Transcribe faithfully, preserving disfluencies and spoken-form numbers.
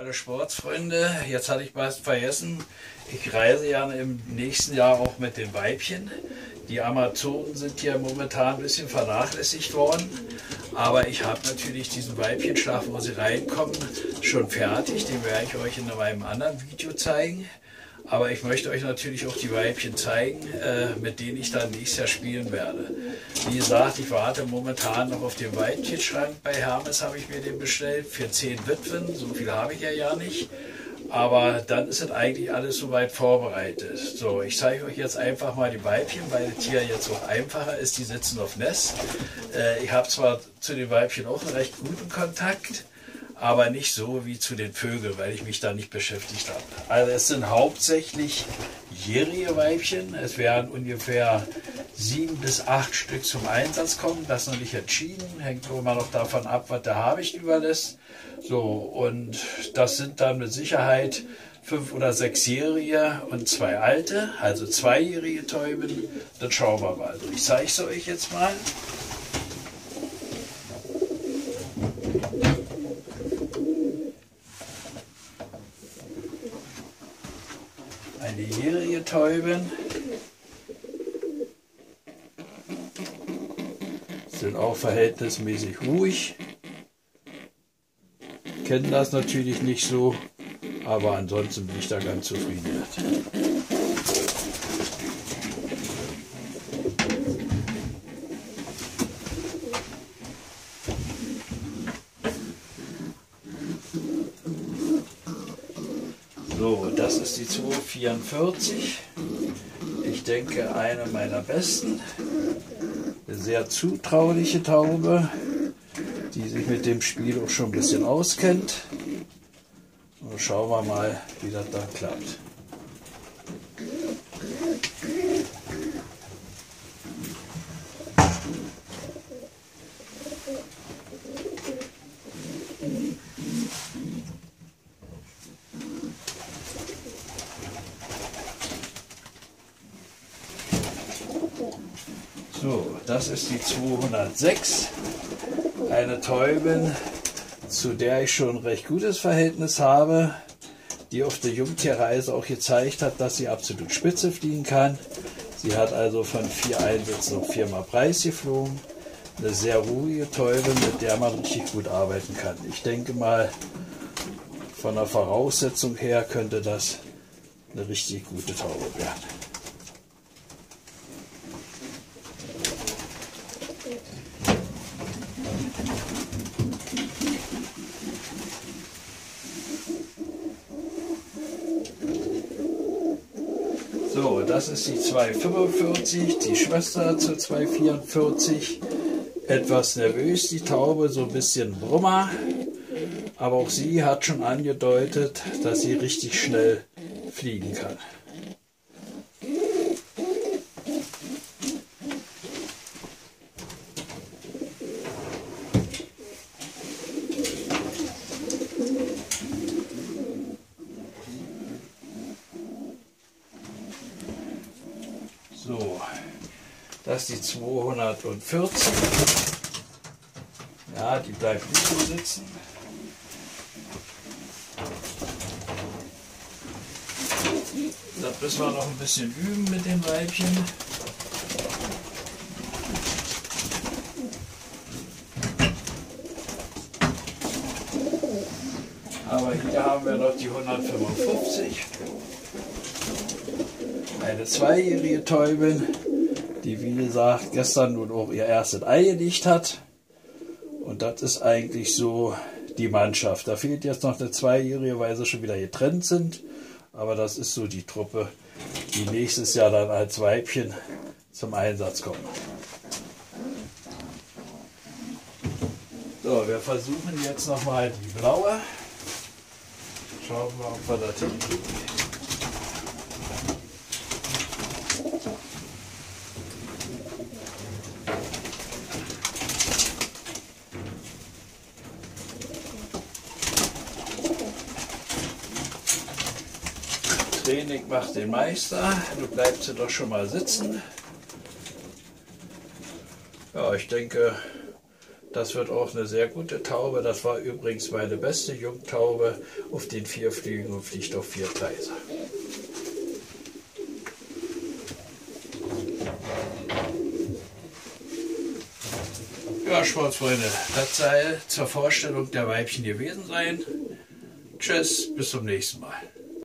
Alle Sportsfreunde, jetzt hatte ich was vergessen. Ich reise ja im nächsten Jahr auch mit den Weibchen. Die Amazonen sind hier momentan ein bisschen vernachlässigt worden. Aber ich habe natürlich diesen Weibchenschlaf, wo sie reinkommen, schon fertig. Den werde ich euch in meinem anderen Video zeigen. Aber ich möchte euch natürlich auch die Weibchen zeigen, äh, mit denen ich dann nächstes Jahr spielen werde. Wie gesagt, ich warte momentan noch auf den Weibchenschrank. Bei Hermes habe ich mir den bestellt für zehn Witwen. So viel habe ich ja ja nicht. Aber dann ist es eigentlich alles soweit vorbereitet. So, ich zeige euch jetzt einfach mal die Weibchen, weil das hier jetzt auch einfacher ist. Die sitzen auf Nest. Äh, ich habe zwar zu den Weibchen auch einen recht guten Kontakt, aber nicht so wie zu den Vögeln, weil ich mich da nicht beschäftigt habe. Also es sind hauptsächlich jährige Weibchen. Es werden ungefähr sieben bis acht Stück zum Einsatz kommen. Das ist noch nicht entschieden. Hängt immer noch davon ab, was der Habicht überlässt. So, und das sind dann mit Sicherheit fünf- oder sechsjährige und zwei alte, also zweijährige Täuben. Das schauen wir mal. Also ich zeige es euch jetzt mal. Eine jährige Täubin. Sind auch verhältnismäßig ruhig. Kennen das natürlich nicht so, aber ansonsten bin ich da ganz zufrieden mit. So, das ist die zweihundertvierundvierzig. Ich denke, eine meiner besten. Eine sehr zutrauliche Taube, die sich mit dem Spiel auch schon ein bisschen auskennt. Und schauen wir mal, wie das da klappt. So, das ist die zweihundertsechs, eine Täubin, zu der ich schon ein recht gutes Verhältnis habe, die auf der Jungtierreise auch gezeigt hat, dass sie absolut spitze fliegen kann. Sie hat also von vier Einsätzen noch viermal Preis geflogen. Eine sehr ruhige Täubin, mit der man richtig gut arbeiten kann. Ich denke mal, von der Voraussetzung her könnte das eine richtig gute Taube werden. So, das ist die zweihundertfünfundvierzig, die Schwester zur zweihundertvierundvierzig. Etwas nervös, die Taube, so ein bisschen Brummer. Aber auch sie hat schon angedeutet, dass sie richtig schnell fliegen kann. So, das ist die zweihundertvierzig. Ja, die bleibt nicht so sitzen. Das müssen wir noch ein bisschen üben mit den Weibchen. Aber hier haben wir noch die hundertfünfundfünfzig. Eine zweijährige Täubin, die wie gesagt gestern nun auch ihr erstes Ei gelegt hat. Und das ist eigentlich so die Mannschaft. Da fehlt jetzt noch eine zweijährige, weil sie schon wieder getrennt sind. Aber das ist so die Truppe, die nächstes Jahr dann als Weibchen zum Einsatz kommen. So, wir versuchen jetzt nochmal die blaue. Schauen wir mal, ob wir das hinkriegen. Training macht den Meister. Du bleibst doch schon mal sitzen. Ja, ich denke, Das wird auch eine sehr gute Taube. Das war übrigens meine beste Jungtaube auf den vier Flügen und fliegt auf vier Gleise. Ja, Sportsfreunde, das soll zur Vorstellung der Weibchen gewesen sein. Tschüss, bis zum nächsten Mal.